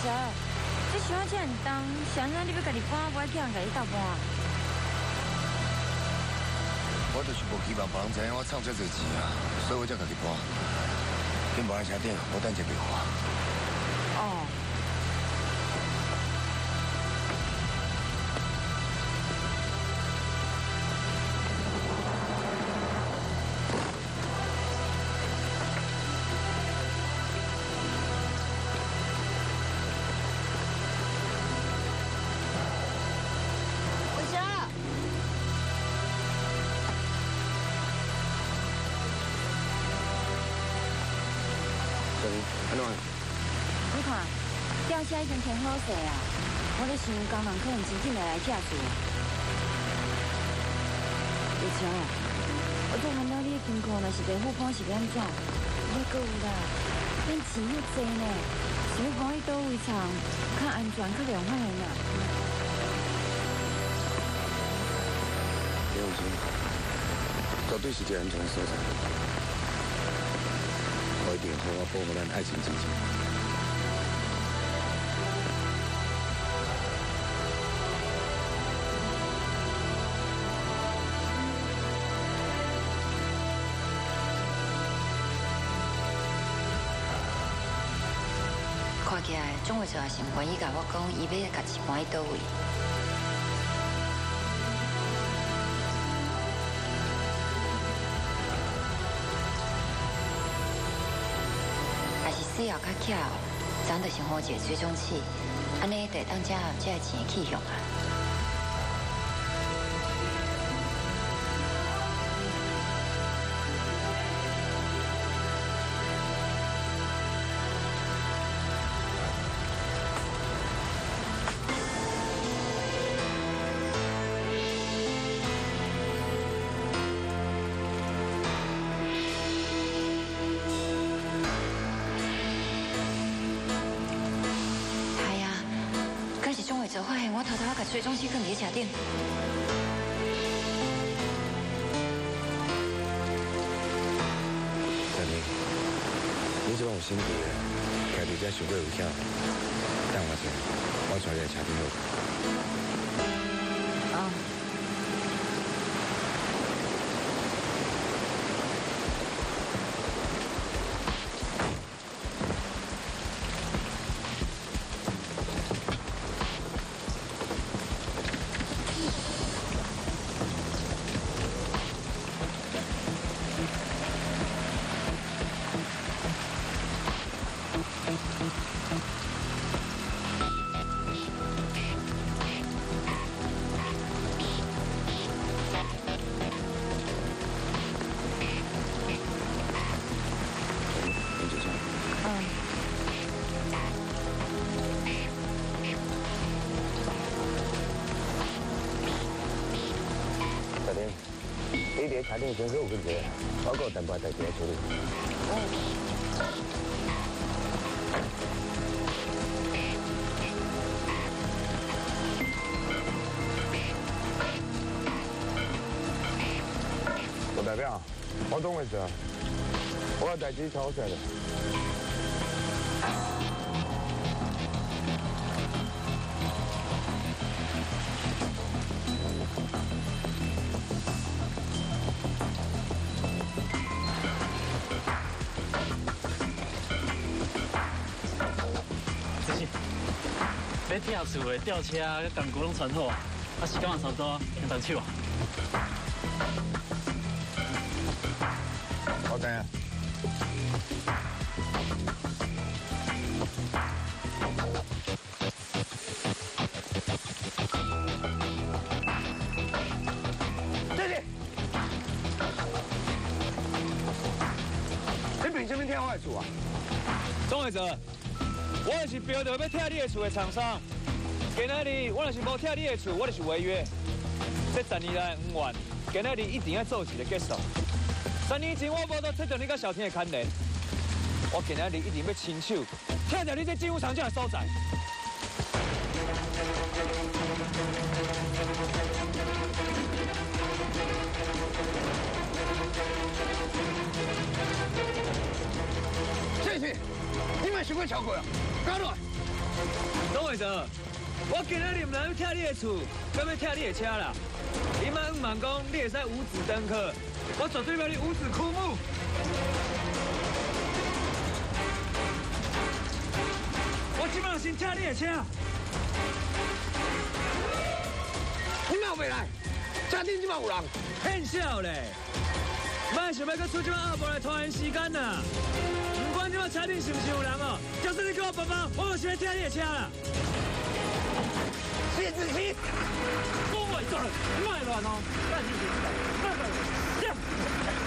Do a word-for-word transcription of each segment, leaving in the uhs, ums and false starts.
小，这想要这很重，想让你要家己搬，不爱叫人家己倒搬。 我就是无希望别人知影我创这多钱啊，所以我才家己搬。紧搬来车顶，我等一下电话。 哦。 安怎？ 你看，吊车已经停好势啊！我咧想工人可能真正来来驾驶。有车啊！我再看到你的金库，若是袂付款，是要安怎？还阁有啦，恁钱遐济呢，是要搬去倒位厂，较安全、较良好的啦。 别放心，绝对是一个安全的所在。 我一定好好保护咱爱情之情。 看起来，钟伟哲也是不愿意甲我讲，伊要家己搬去倒位。需要较巧，咱就是好一个追踪器，安尼就当才有这钱的去用啊。就发现我偷偷啊，甲追踪器放伫车顶。 小妮，你这种有心机的，徛伫遮想过有啥？等我一下，我带你来车顶好。 哦。 你伫车顶先去有问题，我有淡薄代志要处理。我代表，我懂的事，我有代志超出来了。 要吊厝的吊车啊，工具拢传好啊，啊时间也差不多，用动手啊。 我知啊。姐姐，你凭什么听我的厝啊？ 钟伟哲。 我就是标着要拆你的厝的厂商，今仔日我若是无拆你的厝，我就是违约。这十年来恩怨，今仔日一定要做一个结束。十年前我无都切到你甲小天的牵连，我今仔日一定要亲手拆掉你这进入厂这的所在。 谢谢，你们想过超过啊？搞乱！ 董会长，我今仔日唔能去拆你的厝，敢要拆你的车啦！你莫唔茫讲，你会使五子登科，我绝对要你五子枯木。我即马先拆你的车。 你哪有袂来？车顶即马有人。 骗笑咧！莫想要搁出即马阿婆来拖延时间呐！不管即马车顶是不是有人哦，就算你叫我爸爸，我就是要拆你的车啦！ 谢志奇， 我袂做，莫乱哦，干事情，莫乱，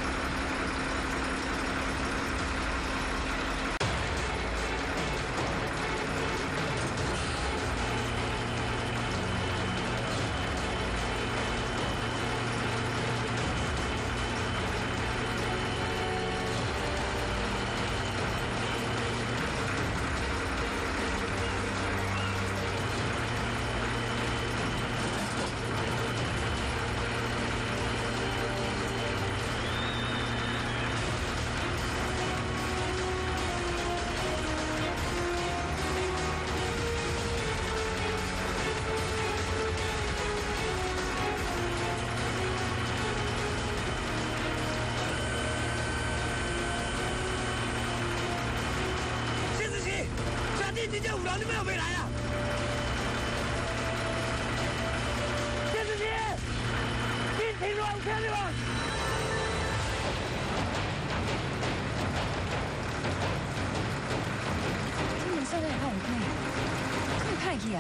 真正有人，你们又没来啊？电视机，你停住，我听你们。 你们现在看我看，看派去啊！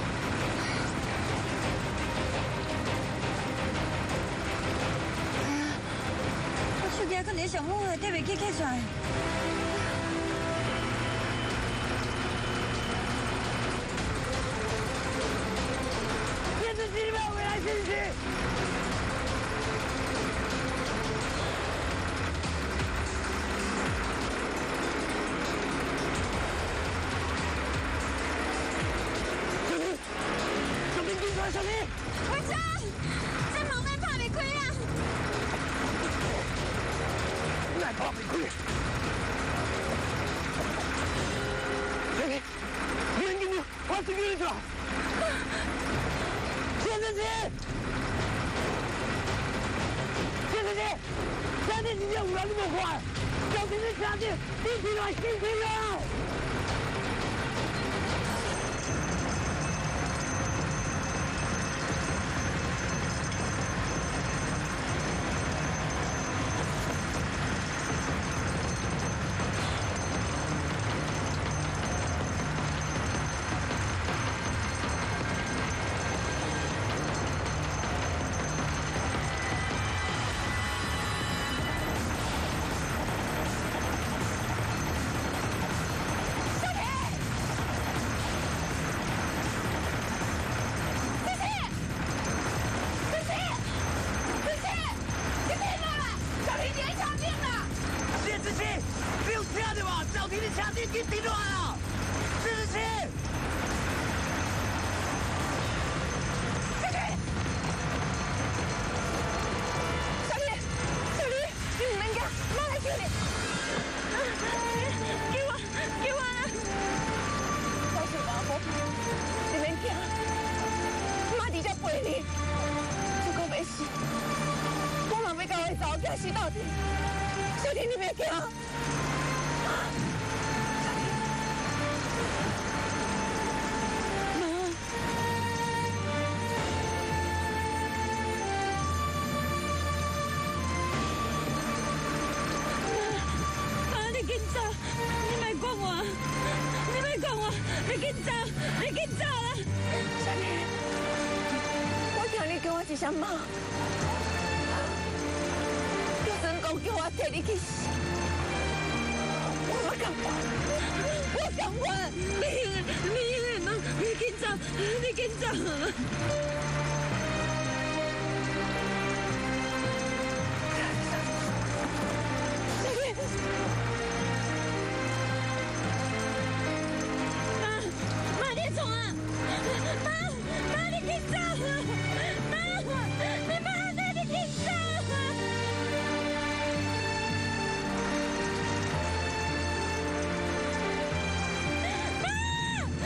哎呀，我手机可能上好的，得袂去开出来。 你们回来信息。小明，小明，进出来，小明！ 回家，这门要拍袂开啊！ 你来拍袂开？小明，你赶紧，我进去了。电视机，电视机，车顶真正有人那么快，小心你车顶，你起来，你起来！ 死到底，小弟你别惊。妈，妈，你紧走，你莫管我，你莫管我，你紧走，你紧走啦！小弟，我听你叫我一声妈。 讲叫我替你去死，我敢管，我敢管！你你你你紧走，你紧走！妈妈，你冲啊！妈妈，你紧走！妈，你妈妈，你紧走！ 妈！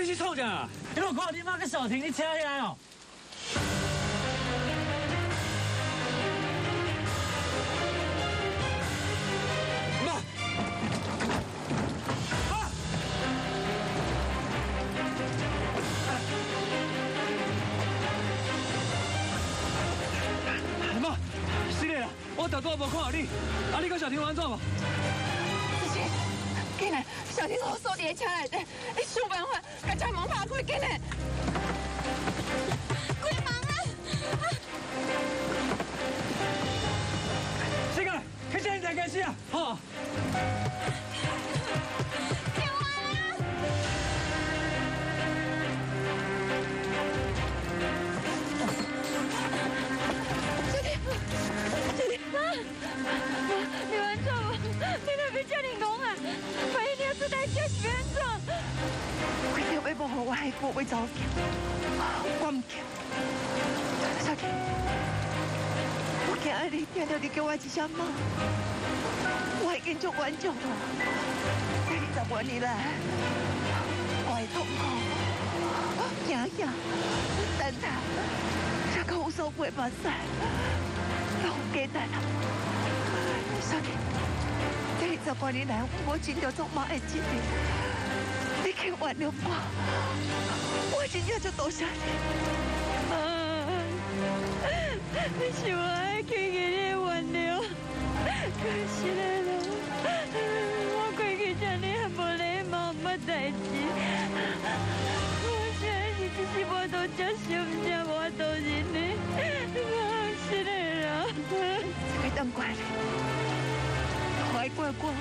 是创啥？ 你有看你妈个小婷，你车起来哦。 妈！啊！妈，是的啦，我大多无看到你，啊，你跟小婷有安怎无？ 子琪，紧来，小婷我锁伫个车内底，你想办法把车门拍开，紧来。开门啊！ 这个，去现在开始啊！好。 你安怎无？你若要遮尼戆啊？万一你要出代志是要安怎？ 我一定要保护我的父母走行，我唔惊。小婷，我惊爱你，听到你叫我一声妈，我已经足顽强了。这二十多年来，我的痛苦、惊吓、等待，这个无所谓目屎，拢简单了。小婷，这二十多年来，我真着做妈的责任，你请原谅我，我真正就多谢你。 你是我爱去给你原谅，可惜了啦，我过去遮尼也无礼貌，冇代志。我现在是一时无度接受，唔才无法度忍你，可惜了啦。 别当怪你，我爱怪我，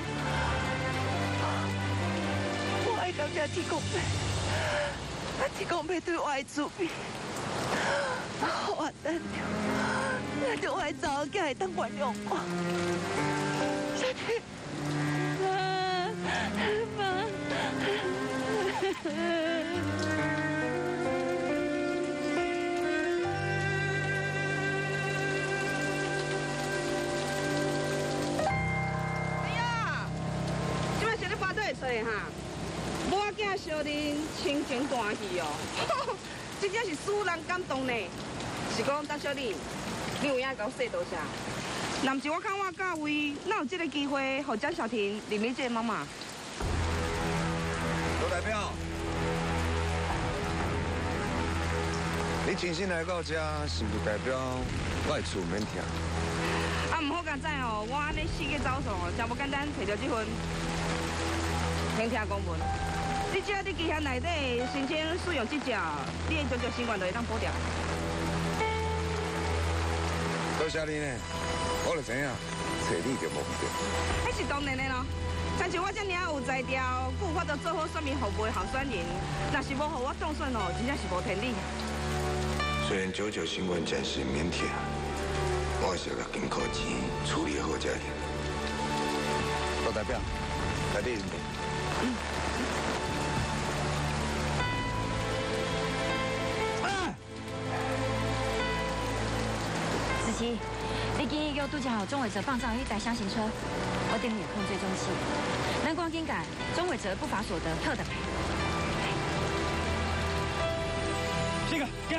我爱感谢天公伯，啊天公伯对我的慈悲，我等着，那就我的查某囝会当原谅我。小婷， 哎呀，即摆是咧巴肚会吹哈，我囝小玲亲情大喜哦，真正是使人感动呢。是讲张小玲，你有影甲我说多谢。若毋是我看我教位，哪有这个机会，互张小婷认你这个妈妈？ 罗代表，你真心来到这，是不代表我的厝免听。 啊，毋好甲知哦，我安尼四个走数哦，真无简单摕到这份免听公文。你只要伫期限内底申请使用这只，你的全球新冠就会当补掉。 多谢你呢，我就知影找你就无对。 那是当然的咯。像像我这尔有才调，佮有法度做好选民服务的候选人，若是无互我当选哦，真正是无天理。 虽然九九新冠暂时免听，我还是要紧靠钱处理好家庭。罗代表，来你认定。 子琪，你建议给我拄好钟伟哲放上一台箱型车，我定力也控追踪器，蓝光更改钟伟哲不法所得特等赔。 这个，干！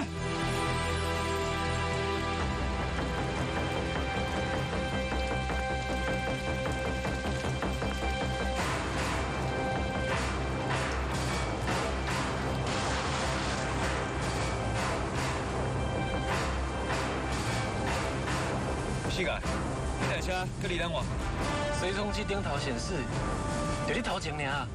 是个，这台车搁离咱偌？ 追踪器顶头显示，就你头前尔。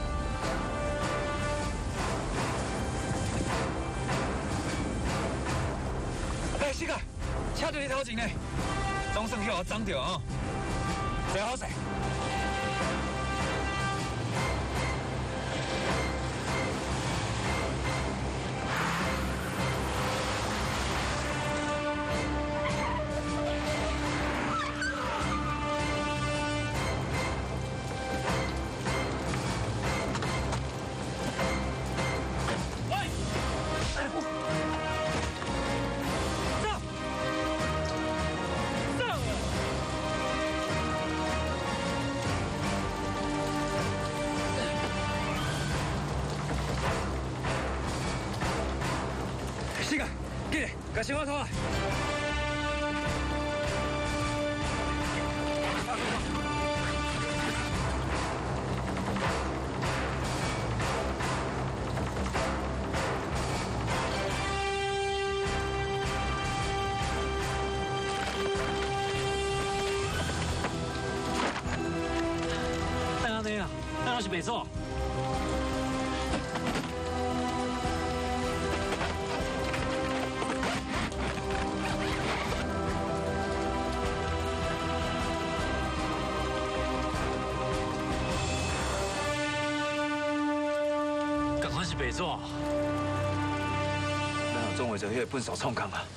哎，是个，车就你头前呢，总算去我撞到哦，最好势。 时间，紧嘞，甲小我拖啊！ 哎呀，对啊，那我是白做。 白做， 咱有钟伟哲迄个笨手创空啊！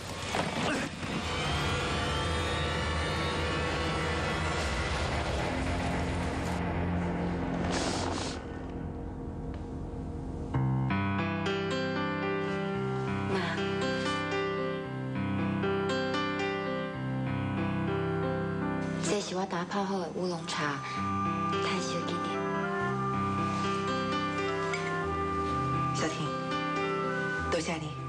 妈，这是我打泡好的乌龙茶，太小一点。 小婷，多谢你。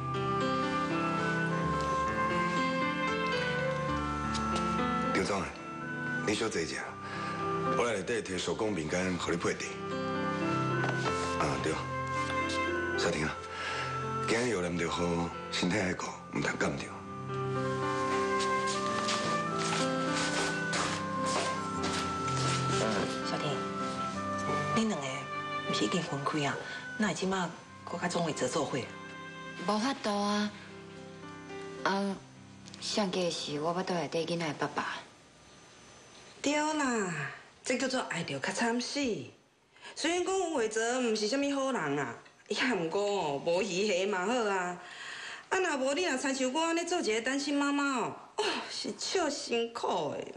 刘总，你小坐一下，我来内底摕手工饼干，互你配茶。啊对，小婷啊，今日有念就好，身体爱顾，唔通感着。 小婷，你两个唔是已经分开啊？那会即马？ 我甲钟伟哲做伙， 无法度啊！啊，上届是我要倒来缀囡仔的爸爸。 对啦，这叫做爱着较惨死。虽然讲吴伟哲唔是啥物好人啊，也毋过哦，无鱼虾嘛好啊。啊，若无你若亲像我安尼做一个单亲妈妈哦，哦是笑辛苦的。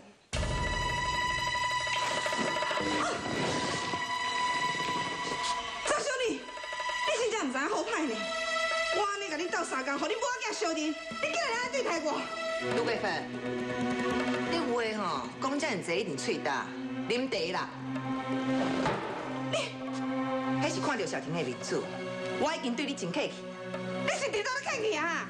唔知好歹呢！我安尼甲恁斗相共，互恁母仔相认，你竟然安尼对待我！ 卢桂芬，你话吼讲遮尔济，一定喙大，啉茶啦。你，迄是看到小婷的面子，我已经对你真客气。 你是伫倒咧客气啊？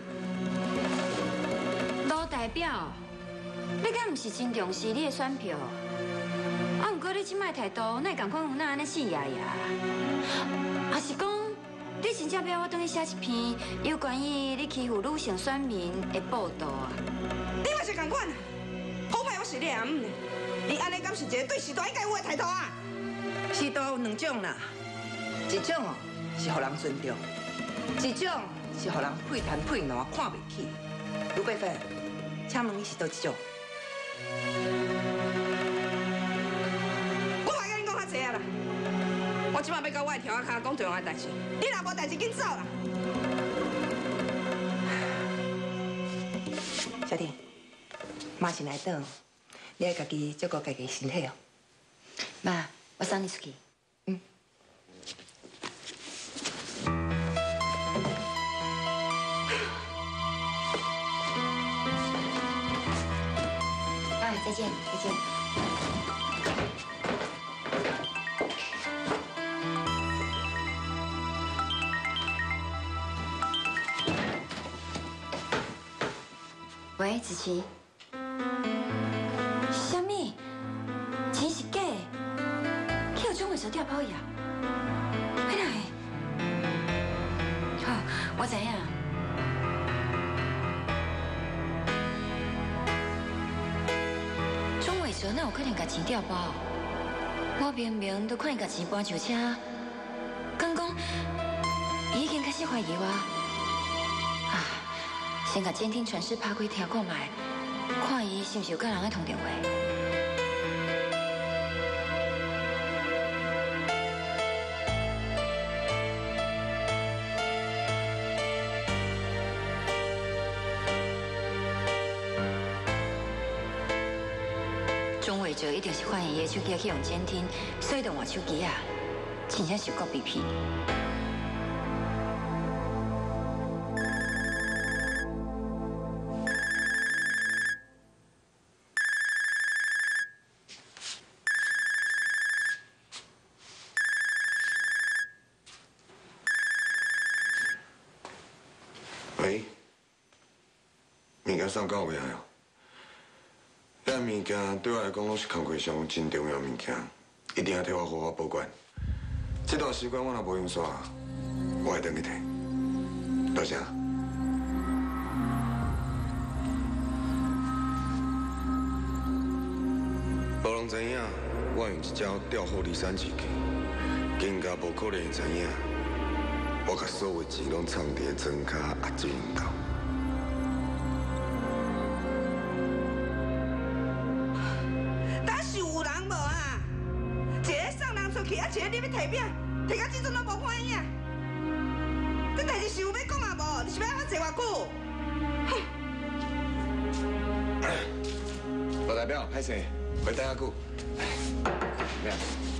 卢代表，你敢毋是真重视你的选票？啊，毋过你即摆态度，哪会共款有那安尼死爷爷？还是讲？ 你真正要我等你写一篇有关于你欺负女性选民的报道啊？ 你嘛是共款啊？好歹我是你阿姆呢，你安尼敢是一个对时代应该有的态度啊？ 时代有两种啦，一种哦是互人尊重，一种是互人配谈配烂看袂起。卢桂芬，请问你是倒一种？ 我话甲你讲较济啊啦。 我即马要到我的条仔骹讲重要的代志，你若无代志，紧走啦！ 小婷，妈是来等，你要家己照顾家己身体哦。 妈，我送你出去。 嗯。 哎，再见，再见。 喂，子琪。什么？钱是假的？去有钟伟哲调包呀？哪会？好，我知影。钟伟哲哪有可能把钱调包？我明明都看伊把钱搬上车，刚讲伊已经开始怀疑我。 先把监听传视拍开听看卖，看伊是毋是有跟人在通电话。钟伟哲一定是发现伊的手机去用监听，所以就换手机啊，真正是够卑鄙。 嗯， 喂，物件送到位啊？遐物件对我来讲，拢是工课上真重要物件，一定要替我好好保管。这段时间我若无用煞，我会等去摕。多谢。无人知影，我用一招调虎离山之计，更加无可能会知影，我甲所有钱拢藏伫庄卡阿金头。 但是有人无啊？一个送人出去，啊，一个你要提饼，提到即阵都无看影。这代志是有要讲啊无？你是要我坐偌久？ 罗代表，歹势，会等下久。咩？